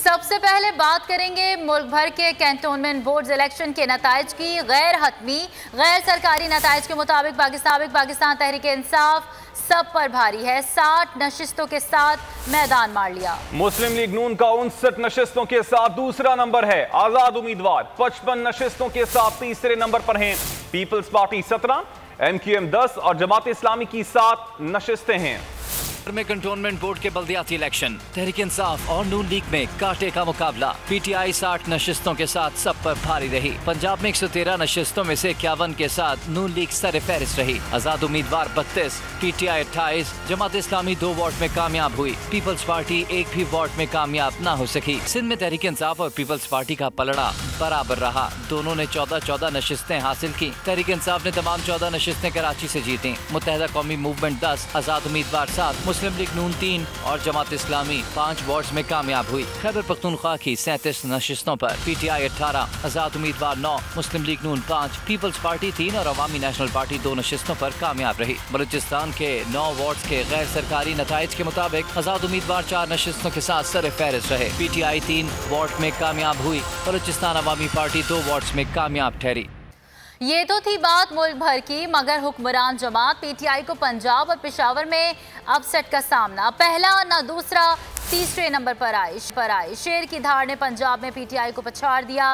सबसे पहले बात करेंगे मुल्क भर के कैंटोनमेंट बोर्ड इलेक्शन के नताइज की। गैर हतमी गैर सरकारी नताइज के मुताबिक पाकिस्तान तहरीक इंसाफ सब पर भारी है। 60 नशिस्तों के साथ मैदान मार लिया। मुस्लिम लीग नून का 59 नशिस्तों के साथ दूसरा नंबर है। आजाद उम्मीदवार 55 नशिस्तों के साथ तीसरे नंबर पर हैं। पीपल्स पार्टी 17, MQM 10 और जमात इस्लामी की 7 नशिस्तें हैं। में कंटोनमेंट बोर्ड के बल्दियाती इलेक्शन तहरीक इंसाफ और नून लीग में कांटे का मुकाबला। PTI 60 नशिस्तों के साथ सब पर भारी रही। पंजाब में 113 नशिस्तों में से 51 के साथ नून लीग सर फहरिस्त रही। आजाद उम्मीदवार 32, PTI 28, जमात इस्लामी 2 वार्ड में कामयाब हुई। पीपल्स पार्टी एक भी वार्ड में कामयाब न हो सकी। सिंध में तहरीक इंसाफ और पीपल्स पार्टी का पलड़ा बराबर रहा। दोनों ने 14 नशिस्तें हासिल की। तहरीक इंसाफ ने तमाम 14 नशिस्तें कराची से जीती। मुत्तहदा कौमी मूवमेंट 10, आजाद उम्मीदवार 7, मुस्लिम लीग नून 3 और जमात इस्लामी 5 वार्ड्स में कामयाब हुई। खैबर पख्तूनख्वा की 37 नशिस्तों पर PTI 18, आजाद उम्मीदवार 9, मुस्लिम लीग नून 5, पीपल्स पार्टी 3 और अवामी नेशनल पार्टी 2 नशिस्तों पर कामयाब रही। बलूचिस्तान के 9 वार्ड्स के गैर सरकारी नताइज के मुताबिक आजाद उम्मीदवार 4 नशिस्तों के साथ सर फहरिस्त रहे। PTI 3 वार्ड में कामयाब हुई। बलूचिस्तान अवामी पार्टी 2 वार्ड्स में कामयाब ठहरी। ये तो थी बात मुल्क भर की, मगर हुक्मरान जमात PTI को पंजाब और पेशावर में अपसेट का सामना। पहला न दूसरा तीसरे नंबर पर आई। शेर की धार ने पंजाब में PTI को पछाड़ दिया।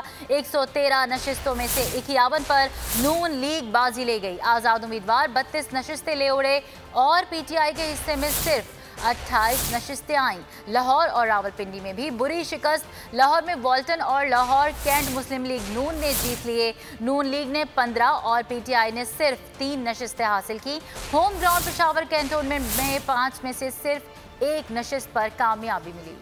113 नशिस्तों में से 51 पर नून लीग बाजी ले गई। आजाद उम्मीदवार 32 नशिस्तें ले उड़े और PTI के हिस्से में सिर्फ 28 नशिस्तें आईं। लाहौर और रावलपिंडी में भी बुरी शिकस्त। लाहौर में वॉल्टन और लाहौर कैंट मुस्लिम लीग नून ने जीत लिए। नून लीग ने 15 और PTI ने सिर्फ 3 नशिस्तें हासिल की। होम ग्राउंड पेशावर कैंटोनमेंट में 5 में से सिर्फ 1 नशिस्त पर कामयाबी मिली।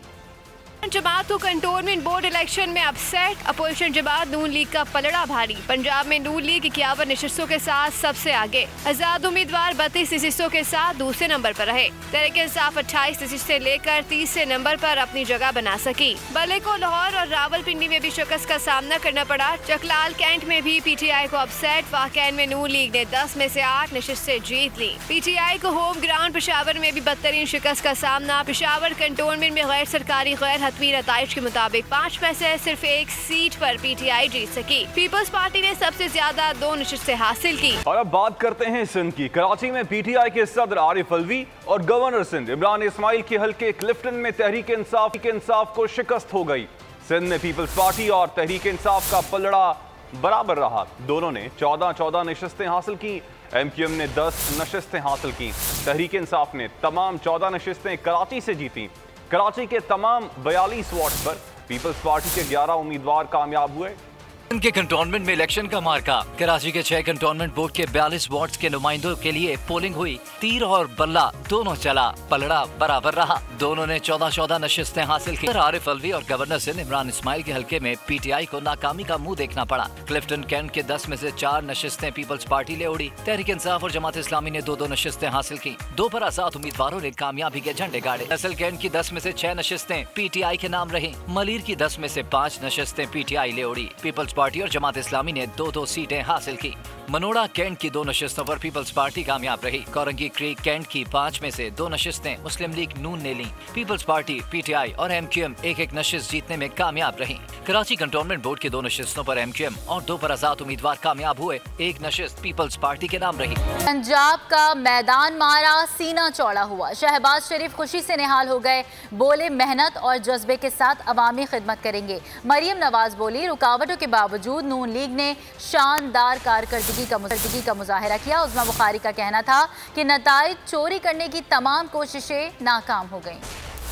जमात को कंटोनमेंट बोर्ड इलेक्शन में अपसेट। अपोजिशन जमात नून लीग का पलड़ा भारी। पंजाब में नून लीग 51 नशिस्तों के साथ सबसे आगे। आजाद उम्मीदवार 32 नशिस्तों के साथ दूसरे नंबर पर रहे। तहरीक इंसाफ 28 नशिस्तें लेकर तीसरे नंबर पर अपनी जगह बना सकी। बल्ले को लाहौर और रावलपिंडी में भी शिकस्त का सामना करना पड़ा। चकलाल कैंट में भी PTI को अपसेट। वाकैन में नून लीग ने 10 में से 8 नशिस्तें जीत ली। PTI को होम ग्राउंड पेशावर में भी बदतरीन शिकस्त का सामना। पेशावर कंटोनमेंट में गैर सरकारी गैर हतमी नताइज के मुताबिक 5 में से सिर्फ 1 सीट पर PTI जीत सकी। पीपल्स पार्टी ने सबसे ज्यादा 2 नशिस्तें हासिल की। और अब बात करते हैं सिंध की। कराची में PTI के सदर आरिफ अलवी और गवर्नर सिंध इमरान इस्माइल के हल्के क्लिफ्टन में तहरीक इंसाफ को शिकस्त हो गई। सिंध में पीपल्स पार्टी और तहरीक इंसाफ का पलड़ा बराबर रहा। दोनों ने 14 नशिस्तें हासिल की। MQM ने 10 नशिस्तें हासिल की। तहरीक इंसाफ ने तमाम 14 नशिस्तें कराची से जीती। कराची के तमाम 42 वार्ड पर पीपल्स पार्टी के 11 उम्मीदवार कामयाब हुए। के कंटोनमेंट में इलेक्शन का मार्का। कराची के 6 कंटोनमेंट बोर्ड के 42 वार्ड्स के नुमाइंदों के लिए पोलिंग हुई। तीर और बल्ला दोनों चला, पलड़ा बराबर रहा। दोनों ने 14 नशिस्तें हासिल की। आरिफ अलवी और गवर्नर सिंध इमरान इस्माइल के हल्के में PTI को नाकामी का मुंह देखना पड़ा। क्लिफ्टन कैंट के 10 में से 4 नशिस्तें पीपल्स पार्टी ले उड़ी। तहरीक इंसाफ और जमात इस्लामी ने 2 नशिस्तें हासिल की। 2 पर आजाद उम्मीदवारों ने कामयाबी के झंडे गाड़े। असल कैंट की 10 में से 6 नशिस्तें PTI के नाम रही। मलीर की 10 में से 5 नशिस्तें PTI ले उड़ी। पीपल्स पार्टी और जमात इस्लामी ने 2 सीटें हासिल की। मनोड़ा कैंट की 2 नशिस्तों पर पीपल्स पार्टी कामयाब रही। कोरंगी क्रीक कैंट की 5 में से 2 नशिस्तें मुस्लिम लीग नून ने ली। पीपल्स पार्टी, PTI और MQM 1 नशिस्त जीतने में कामयाब रही। कराची कंटोनमेंट बोर्ड की 2 नशिस्तों पर MQM और 2 पर आजाद उम्मीदवार कामयाब हुए। 1 नशिस्त पीपल्स पार्टी के नाम रही। पंजाब का मैदान मारा, सीना चौड़ा हुआ। शहबाज शरीफ खुशी से निहाल हो गए। बोले मेहनत और जज्बे के साथ अवामी खिदमत करेंगे। मरियम नवाज बोली रुकावटों के बावजूद नून लीग ने शानदार कारकर्दगी का मुजाहरा किया। उस्मा बुखारी का कहना था कि नताइज चोरी करने की तमाम कोशिशें नाकाम हो गईं।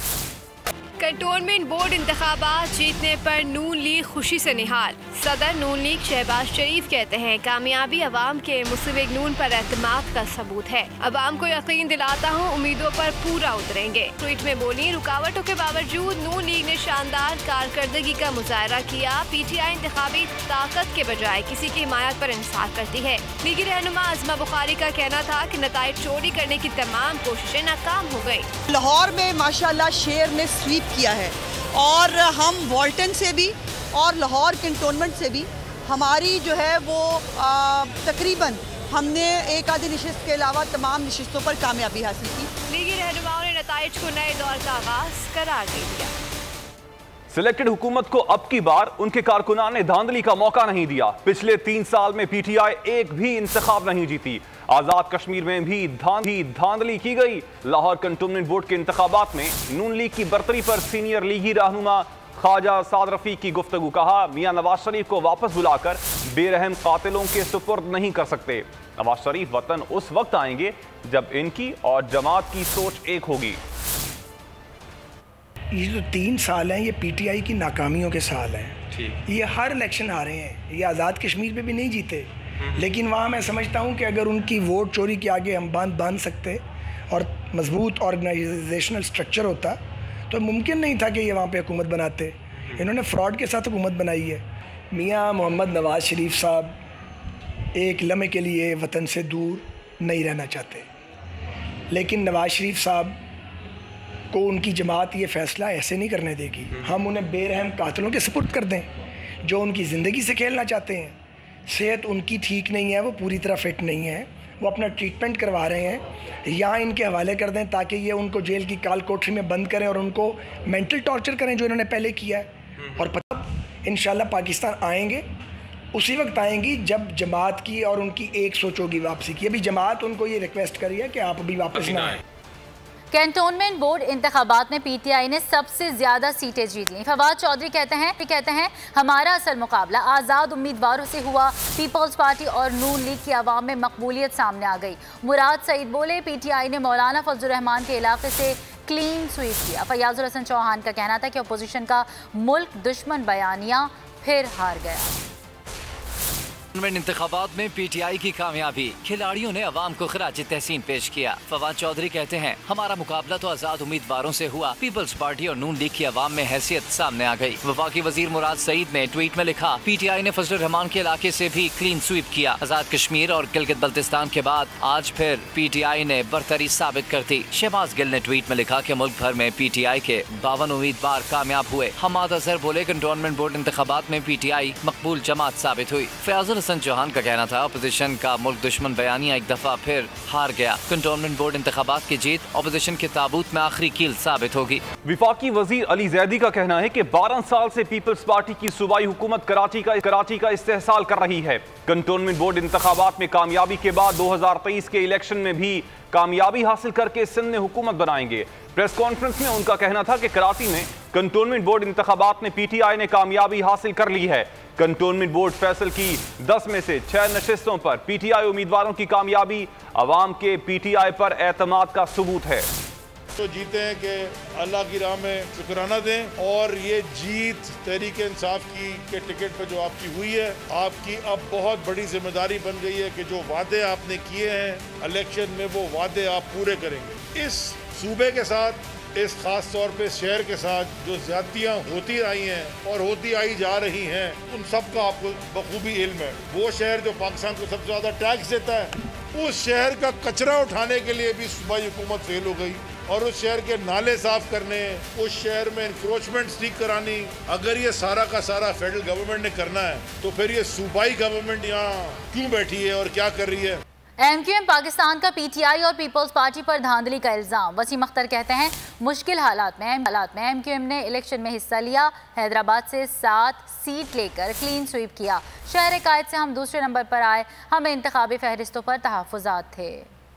कंटोनमेंट बोर्ड इंतखाबात जीतने पर नून लीग खुशी से निहाल। सदर नून लीग शहबाज शरीफ कहते हैं कामयाबी अवाम के मुस्लिम लीग नून पर एतमाद का सबूत है। अवाम को यकीन दिलाता हूँ उम्मीदों पर पूरा उतरेंगे। ट्वीट में बोली रुकावटों के बावजूद नून लीग ने शानदार कारकर्दगी का मुजाहरा किया। PTI इंतखाबी ताकत के बजाय किसी की हिमायत पर इंसाफ करती है। लीगी रहनुमा उस्मा बुखारी का कहना था कि नताइज चोरी करने की तमाम कोशिशें नाकाम हो गयी। लाहौर में माशाल्लाह शेर ने स्वीप किया है और हम वॉल्टन से भी और लाहौर कैंटोनमेंट से भी हमारी जो है वो तकरीबन हमने एक आधी नशिस्त के अलावा तमाम नशिस्तों पर कामयाबी हासिल की। लीगी रहनुमाओं ने नताइज को नए दौर का आगाज करार दे दिया। सिलेक्टेड हुकूमत को अब की बार उनके कारकुनान ने धांधली का मौका नहीं दिया। पिछले 3 साल में पीटीआई एक भी इंतखाब नहीं जीती। आजाद कश्मीर में भी धांधली की गई। लाहौर कंटोनमेंट बोर्ड के इंतखाबात में नून लीग की बरतरी पर सीनियर लीगी रहनुमा ख्वाजा साद रफीक की गुफ्तगू। कहा, मियां नवाज शरीफ को वापस बुलाकर बेरहम कातिलों के सुपुर्द नहीं कर सकते। नवाज शरीफ वतन उस वक्त आएंगे जब इनकी और जमात की सोच एक होगी। ये जो 3 साल हैं ये पीटीआई की नाकामियों के साल हैं। ये हर इलेक्शन आ रहे हैं। ये आज़ाद कश्मीर पे भी नहीं जीते, लेकिन वहाँ मैं समझता हूँ कि अगर उनकी वोट चोरी के आगे हम बांध सकते और मजबूत ऑर्गेनाइजेशनल स्ट्रक्चर होता तो मुमकिन नहीं था कि ये वहाँ पे हुकूमत बनाते। इन्होंने फ्रॉड के साथ हुकूमत बनाई है। मियाँ मोहम्मद नवाज शरीफ साहब एक लम्हे के लिए वतन से दूर नहीं रहना चाहते, लेकिन नवाज शरीफ साहब को उनकी जमात ये फ़ैसला ऐसे नहीं करने देगी। हम उन्हें बेरहम कातिलों के सुपुर्द कर दें जो उनकी ज़िंदगी से खेलना चाहते हैं। सेहत उनकी ठीक नहीं है, वो पूरी तरह फिट नहीं है, वो अपना ट्रीटमेंट करवा रहे हैं। यहाँ इनके हवाले कर दें ताकि ये उनको जेल की काल कोठरी में बंद करें और उनको मेंटल टॉर्चर करें जो इन्होंने पहले किया है। और पता इंशाल्लाह पाकिस्तान आएंगे, उसी वक्त आएंगी जब जमात की और उनकी एक सोच होगी वापसी की। अभी जमात उनको ये रिक्वेस्ट करी है कि आप अभी वापस ना आए। कैंटोनमेंट बोर्ड इंतखाबात में पीटीआई ने सबसे ज्यादा सीटें जीत ली। फवाद चौधरी कहते हैं हमारा असल मुकाबला आज़ाद उम्मीदवारों से हुआ। पीपल्स पार्टी और नून लीग की आवाम में मकबूलियत सामने आ गई। मुराद सईद बोले, पीटीआई ने मौलाना फजलुर रहमान के इलाके से क्लीन स्वीप किया। फयाजुल हसन चौहान का कहना था कि अपोजिशन का मुल्क दुश्मन बयानिया फिर हार गया। इंतखाबात में पीटीआई की कामयाबी, खिलाड़ियों ने अवाम को खराज तहसीन पेश किया। फवाद चौधरी कहते हैं हमारा मुकाबला तो आजाद उम्मीदवारों से हुआ। पीपल्स पार्टी और नून लीग की अवाम में हैसियत सामने आ गई। वफाकी वजीर मुराद सईद ने ट्वीट में लिखा, पीटीआई ने फजलुर रहमान के इलाके से भी क्लीन स्वीप किया। आजाद कश्मीर और गिलगित बल्तिस्तान के बाद आज फिर पीटीआई ने बरतरी साबित कर दी। शहबाज गिल ने ट्वीट में लिखा कि मुल्क भर में पीटीआई के 52 उम्मीदवार कामयाब हुए। हमाद अजहर बोले, कंटोनमेंट बोर्ड इंतखाबात में पीटीआई मकबूल जमात साबित हुई। फयाजुल हसन चौहान का कहना था अपोजिशन का मुल्क दुश्मन बयानिया एक दफा फिर हार गया। कंटोनमेंट बोर्ड इंतखाबात की जीत अपोजिशन के ताबूत में आखिरी कील साबित होगी। विफाकी वजीर अली जैदी का कहना है कि 12 साल से पीपल्स पार्टी की सूबाई हुकूमत कराची का इस्तेहसाल कर रही है। कंटोनमेंट बोर्ड इंतखाबात में कामयाबी के बाद 2023 के इलेक्शन में भी कामयाबी हासिल करके सिंध में हुकूमत बनाएंगे। प्रेस कॉन्फ्रेंस में उनका कहना था कि कराची में कंटोनमेंट बोर्ड इंतखाबात में पीटीआई ने कामयाबी हासिल कर ली है। कंटोनमेंट बोर्ड फैसल की 10 में से 6 नशिस्तों पर पीटीआई उम्मीदवारों की कामयाबी अवाम के पीटीआई पर एतमाद का सबूत है। तो जीते हैं कि अल्लाह की राह में शुक्राना दें। और ये जीत तहरीक इंसाफ की के टिकट पर जो आपकी हुई है, आपकी अब बहुत बड़ी जिम्मेदारी बन गई है कि जो वादे आपने किए हैं इलेक्शन में वो वादे आप पूरे करेंगे। इस सूबे के साथ, इस खास तौर पे शहर के साथ जो ज्यादतियाँ होती आई हैं और होती आई जा रही हैं, उन सब का आपको बखूबी इल्म है। वो शहर जो पाकिस्तान को सबसे ज़्यादा टैक्स देता है, उस शहर का कचरा उठाने के लिए भी सूबाई हुकूमत फेल हो गई। और उस शहर के नाले साफ करने, उस शहर में इंक्रोचमेंट ठीक करानी, अगर ये सारा का सारा फेडरल गवर्नमेंट ने करना है तो फिर ये सूबाई गवर्नमेंट यहाँ क्यों बैठी है और क्या कर रही है? एमक्यूएम पाकिस्तान का पीटीआई और पीपल्स पार्टी पर धांधली का इल्जाम। वसीम अख्तर कहते हैं मुश्किल हालात में एमक्यूएम ने इलेक्शन में हिस्सा लिया। हैदराबाद से 7 सीट लेकर क्लीन स्वीप किया। शहर कायद से हम दूसरे नंबर पर आए। हमें इंतखाबी फहरिस्तों पर तहफ़्फ़ुज़ात थे।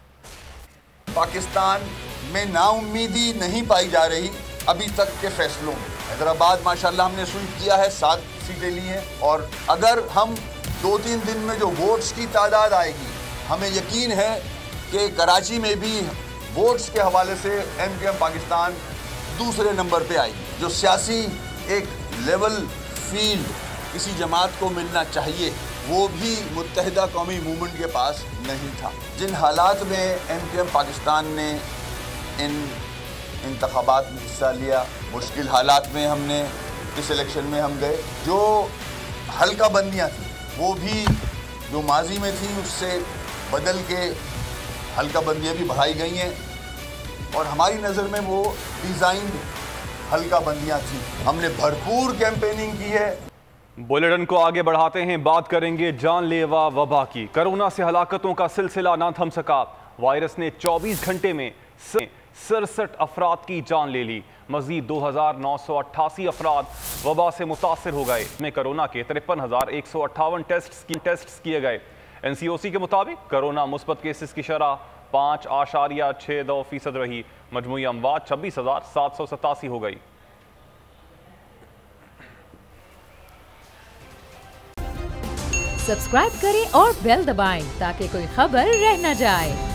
पाकिस्तान में नाउम्मीदी नहीं पाई जा रही अभी तक के फैसलों में। हैदराबाद माशाल्लाह हमने स्वीप किया है, 7 सीटें ली हैं। और अगर हम 2-3 दिन में जो वोट्स की तादाद आएगी, हमें यकीन है कि कराची में भी वोट्स के हवाले से एमक्यूएम पाकिस्तान दूसरे नंबर पे आएगी। जो सियासी एक लेवल फील्ड किसी जमात को मिलना चाहिए, वो भी मुत्तहिदा कौमी मूवमेंट के पास नहीं था। जिन हालात में एमक्यूएम पाकिस्तान ने इन इंतखाबात में हिस्सा लिया, मुश्किल हालात में हमने इस इलेक्शन में हम गए। जो हल्का बंदियाँ थी वो भी जो माजी में थी उससे बदल के हल्का बंदियाँ भी बढ़ाई गई हैं और हमारी नज़र में वो डिज़ाइन हल्का बंदियाँ थी। हमने भरपूर कैंपेनिंग की है। बुलेटिन को आगे बढ़ाते हैं, बात करेंगे जानलेवा वबा की। कोरोना से हलाकतों का सिलसिला ना थम सका। वायरस ने 24 घंटे में 67 अफराद की जान ले ली। मजीद 2,988 अफराद वबा से मुतासर हो गए। में कोरोना के 53,158 टेस्ट किए गए। NCOC के मुताबिक कोरोना मुस्बत केसेस की शरह 5.62% रही। मजमूई अमवात 26,787 हो गई। सब्सक्राइब करें और बेल दबाएं ताकि कोई खबर रह न जाए।